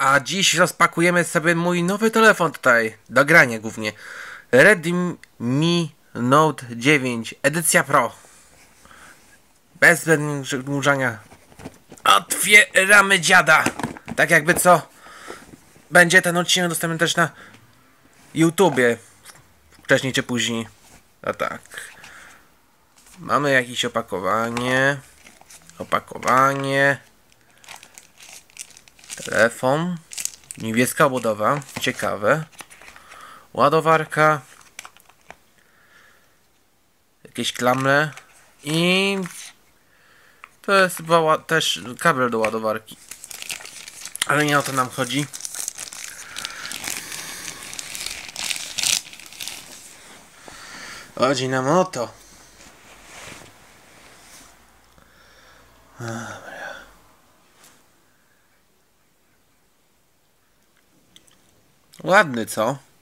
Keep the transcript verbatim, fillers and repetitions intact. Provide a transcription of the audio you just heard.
A dziś rozpakujemy sobie mój nowy telefon tutaj, do grania głównie. Redmi Note dziewięć, edycja Pro. Bez przedłużania. Otwieramy dziada. Tak jakby co, będzie ten odcinek dostępny też na YouTubie. Wcześniej czy później. A tak. Mamy jakieś opakowanie. Opakowanie. Telefon. Niebieska obudowa. Ciekawe. Ładowarka. Jakieś klamle. I to jest chyba też kabel do ładowarki. Ale nie o to nam chodzi. Chodzi nam o to. Dobra. Ładny, co?